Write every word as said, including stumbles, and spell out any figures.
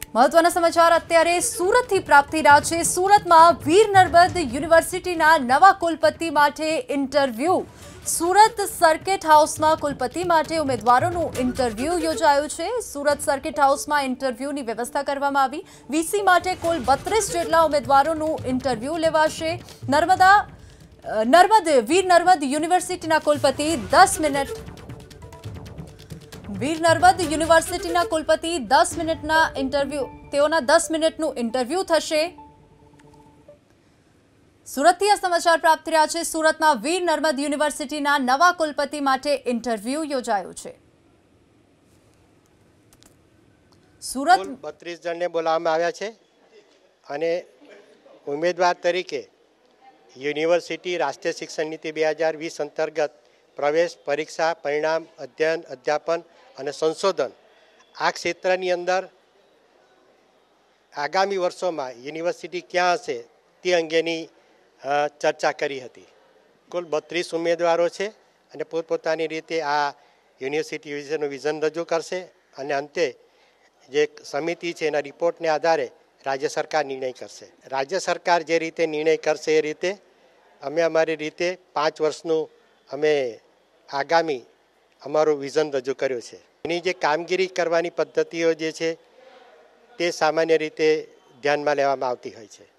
મહત્વના સમાચાર અત્યારે સુરતથી પ્રાપ્ત થઈ રહ્યા છે। સુરતમાં વીર નર્મદ યુનિવર્સિટીના નવા કુલપતિ માટે ઇન્ટરવ્યુ। સુરત સર્કિટ હાઉસમાં કુલપતિ માટે ઉમેદવારોનું ઇન્ટરવ્યુ યોજાયું છે। સુરત સર્કિટ હાઉસમાં ઇન્ટરવ્યુની વ્યવસ્થા કરવામાં આવી। વીસી માટે કુલ બત્રીસ જેટલા ઉમેદવારોનું ઇન્ટરવ્યુ લેવાશે। નર્મદા નર્મદ વીર નર્મદ યુનિવર્સિટીના કુલપતિ દસ મિનિટ વીર નર્મદ યુનિવર્સિટીના કુલપતિ દસ મિનિટના ઇન્ટરવ્યુ તેઓના દસ મિનિટનું ઇન્ટરવ્યુ થશે। સુરતથી આ સમાચાર પ્રાપ્ત થયા છે। સુરતમાં વીર નર્મદ યુનિવર્સિટીના નવા કુલપતિ માટે ઇન્ટરવ્યુ યોજાયું છે। સુરત બત્રીસ જણને બોલાવવામાં આવ્યા છે અને ઉમેદવાર તરીકે યુનિવર્સિટી રાષ્ટ્રીય શિક્ષણ નીતિ બે હજાર વીસ અંતર્ગત પ્રવેશ પરીક્ષા પરિણામ અધ્યયન અધ્યાપન અને સંશોધન આ ક્ષેત્રની અંદર આગામી વર્ષોમાં યુનિવર્સિટી ક્યાં હશે તે અંગેની ચર્ચા કરી હતી। કુલ બત્રીસ ઉમેદવારો છે અને પોતપોતાની રીતે આ યુનિવર્સિટી વિશેનું વિઝન રજૂ કરશે અને અંતે જે સમિતિ છે એના રિપોર્ટને આધારે રાજ્ય સરકાર નિર્ણય કરશે। રાજ્ય સરકાર જે રીતે નિર્ણય કરશે એ રીતે અમે અમારી રીતે પાંચ વર્ષનું અમે આગામી અમારું વિઝન રજૂ કર્યું છે। એની જે કામગીરી કરવાની પદ્ધતિઓ જે છે તે સામાન્ય રીતે ધ્યાનમાં લેવામાં આવતી હોય છે।